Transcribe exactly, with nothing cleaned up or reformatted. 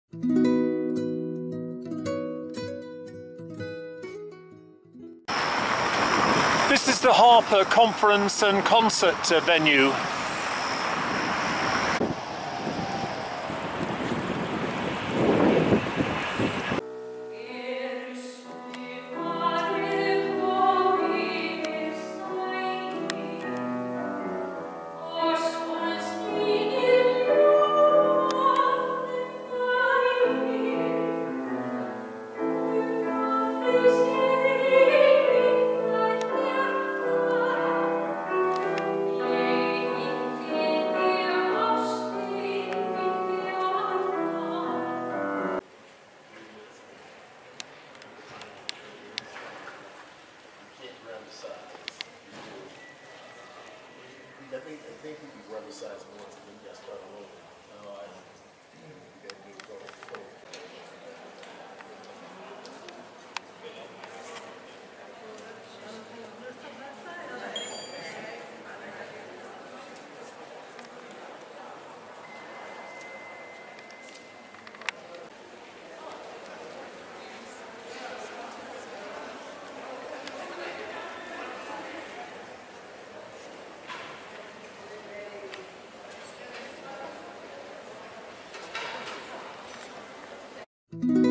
This is the Harper Conference and Concert venue. I think, I think you can rub the sides more to the guest part a little bit. No, I don't. You gotta do it go, go. Thank you.